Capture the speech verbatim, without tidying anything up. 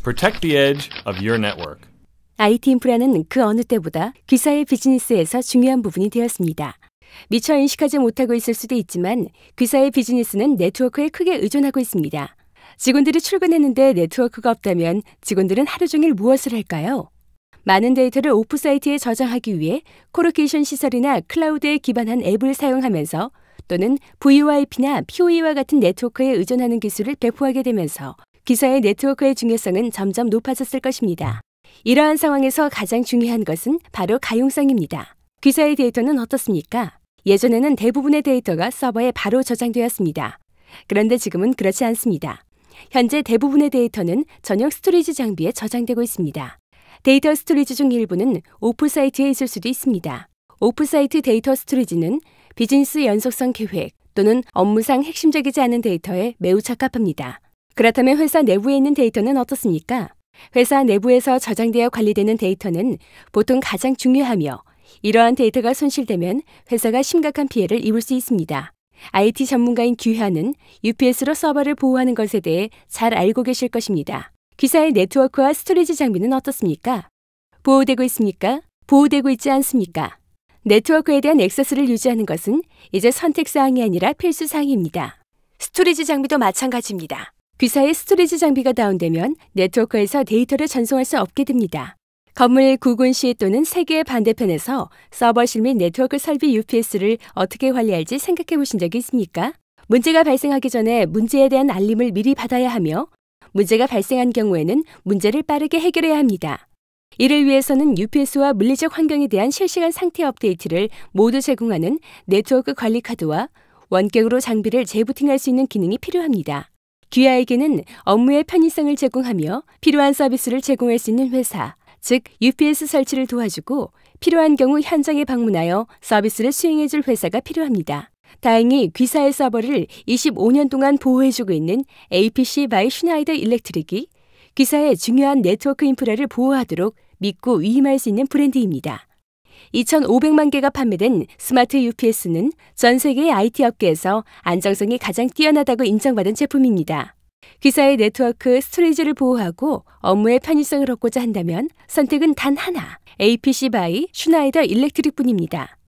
Protect the edge of your network. 아이티 인프라는 그 어느 때보다 귀사의 비즈니스에서 중요한 부분이 되었습니다. 미처 인식하지 못하고 있을 수도 있지만 귀사의 비즈니스는 네트워크에 크게 의존하고 있습니다. 직원들이 출근했는데 네트워크가 없다면 직원들은 하루 종일 무엇을 할까요? 많은 데이터를 오프사이트에 저장하기 위해 콜로케이션 시설이나 클라우드에 기반한 앱을 사용하면서 또는 브이오아이피나 피오이와 같은 네트워크에 의존하는 기술을 배포하게 되면서 귀사의 네트워크의 중요성은 점점 높아졌을 것입니다. 이러한 상황에서 가장 중요한 것은 바로 가용성입니다. 귀사의 데이터는 어떻습니까? 예전에는 대부분의 데이터가 서버에 바로 저장되었습니다. 그런데 지금은 그렇지 않습니다. 현재 대부분의 데이터는 전용 스토리지 장비에 저장되고 있습니다. 데이터스토리지 중 일부는 오프사이트에 있을 수도 있습니다. 오프사이트 데이터스토리지는 비즈니스 연속성 계획 또는 업무상 핵심적이지 않은 데이터에 매우 적합합니다. 그렇다면 회사 내부에 있는 데이터는 어떻습니까? 회사 내부에서 저장되어 관리되는 데이터는 보통 가장 중요하며 이러한 데이터가 손실되면 회사가 심각한 피해를 입을 수 있습니다. 아이티 전문가인 규현은 유피에스로 서버를 보호하는 것에 대해 잘 알고 계실 것입니다. 귀사의 네트워크와 스토리지 장비는 어떻습니까? 보호되고 있습니까? 보호되고 있지 않습니까? 네트워크에 대한 액세스를 유지하는 것은 이제 선택사항이 아니라 필수사항입니다. 스토리지 장비도 마찬가지입니다. 귀사의 스토리지 장비가 다운되면 네트워크에서 데이터를 전송할 수 없게 됩니다. 건물 구군시 또는 세계의 반대편에서 서버실 및 네트워크 설비 유피에스를 어떻게 관리할지 생각해 보신 적이 있습니까? 문제가 발생하기 전에 문제에 대한 알림을 미리 받아야 하며 문제가 발생한 경우에는 문제를 빠르게 해결해야 합니다. 이를 위해서는 유피에스와 물리적 환경에 대한 실시간 상태 업데이트를 모두 제공하는 네트워크 관리 카드와 원격으로 장비를 재부팅할 수 있는 기능이 필요합니다. 귀하에게는 업무의 편의성을 제공하며 필요한 서비스를 제공할 수 있는 회사, 즉 유피에스 설치를 도와주고 필요한 경우 현장에 방문하여 서비스를 수행해줄 회사가 필요합니다. 다행히 귀사의 서버를 이십오 년 동안 보호해주고 있는 에이피씨 By 슈나이더 일렉트릭이 귀사의 중요한 네트워크 인프라를 보호하도록 믿고 위임할 수 있는 브랜드입니다. 이천오백만 개가 판매된 스마트 유피에스는 전 세계의 아이티 업계에서 안정성이 가장 뛰어나다고 인정받은 제품입니다. 귀사의 네트워크 스토리지를 보호하고 업무의 편의성을 얻고자 한다면 선택은 단 하나, 에이피씨 By 슈나이더 일렉트릭뿐입니다.